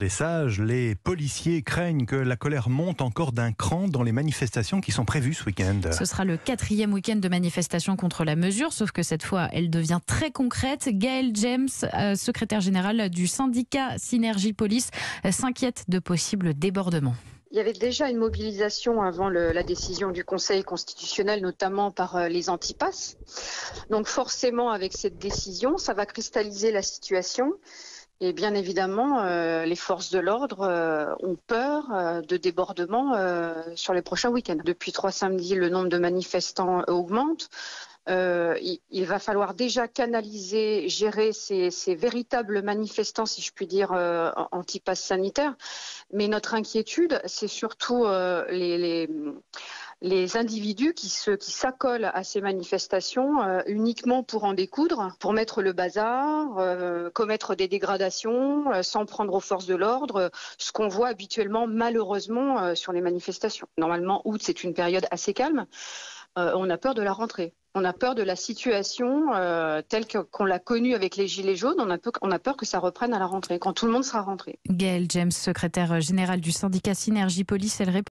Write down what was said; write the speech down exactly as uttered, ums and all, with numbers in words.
Les sages, les policiers craignent que la colère monte encore d'un cran dans les manifestations qui sont prévues ce week-end. Ce sera le quatrième week-end de manifestation contre la mesure, sauf que cette fois, elle devient très concrète. Gaël James, euh, secrétaire général du syndicat Synergie Police, euh, s'inquiète de possibles débordements. Il y avait déjà une mobilisation avant le, la décision du Conseil constitutionnel, notamment par euh, les antipasses. Donc forcément, avec cette décision, ça va cristalliser la situation. Et bien évidemment, euh, les forces de l'ordre euh, ont peur euh, de débordements euh, sur les prochains week-ends. Depuis trois samedis, le nombre de manifestants augmente. Euh, il, il va falloir déjà canaliser, gérer ces, ces véritables manifestants, si je puis dire, euh, anti-pass sanitaire. Mais notre inquiétude, c'est surtout euh, les, les, les individus qui se, qui s'accolent à ces manifestations euh, uniquement pour en découdre, pour mettre le bazar, euh, commettre des dégradations, euh, s'en prendre aux forces de l'ordre, euh, ce qu'on voit habituellement malheureusement euh, sur les manifestations. Normalement, août, c'est une période assez calme. Euh, on a peur de la rentrée. On a peur de la situation euh, telle que, qu'on l'a connue avec les Gilets jaunes. On a, peur, on a peur que ça reprenne à la rentrée, quand tout le monde sera rentré. Gaël James, secrétaire général du syndicat Synergie Police, elle répond.